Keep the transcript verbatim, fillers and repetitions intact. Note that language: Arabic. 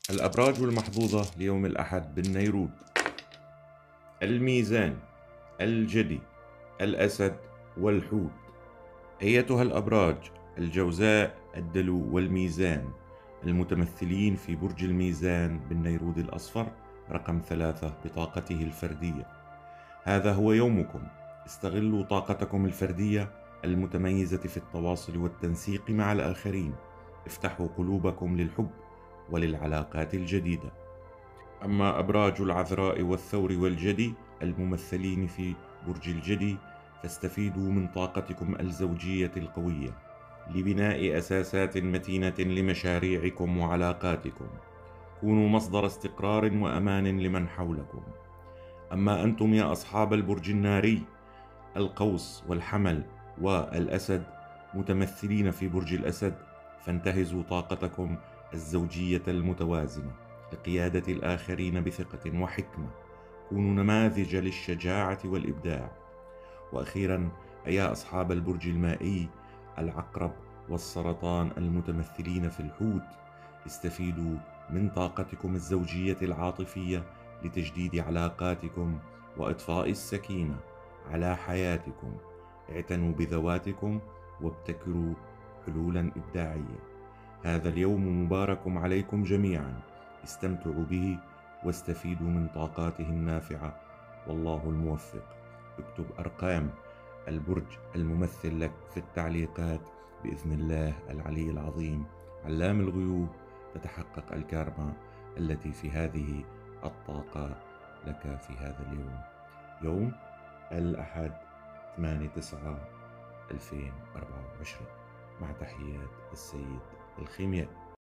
الأبراج المحظوظة ليوم الأحد بالنيرود: الميزان، الجدي، الأسد، والحوت. أيتها الأبراج: الجوزاء، الدلو، والميزان، المتمثلين في برج الميزان بالنيرود الأصفر رقم ثلاثة بطاقته الفردية، هذا هو يومكم. استغلوا طاقتكم الفردية المتميزة في التواصل والتنسيق مع الآخرين. افتحوا قلوبكم للحب وللعلاقات الجديدة. أما أبراج العذراء والثور والجدي الممثلين في برج الجدي، فاستفيدوا من طاقتكم الزوجية القوية لبناء أساسات متينة لمشاريعكم وعلاقاتكم. كونوا مصدر استقرار وأمان لمن حولكم. أما أنتم يا أصحاب البرج الناري، القوس والحمل والأسد، متمثلين في برج الأسد، فانتهزوا طاقتكم الزوجية المتوازنة لقيادة الآخرين بثقة وحكمة. كونوا نماذج للشجاعة والإبداع. وأخيرا، أيا أصحاب البرج المائي، العقرب والسرطان، المتمثلين في الحوت، استفيدوا من طاقتكم الزوجية العاطفية لتجديد علاقاتكم وإضفاء السكينة على حياتكم. اعتنوا بذواتكم وابتكروا حلولا إبداعية. هذا اليوم مبارك عليكم جميعا، استمتعوا به واستفيدوا من طاقاته النافعة، والله الموفق. اكتب أرقام البرج الممثل لك في التعليقات، بإذن الله العلي العظيم علام الغيوب تتحقق الكارما التي في هذه الطاقة لك في هذا اليوم، يوم الأحد ثمانية تسعة ألفين وأربعة وعشرين. مع تحيات السيد الخيميائي.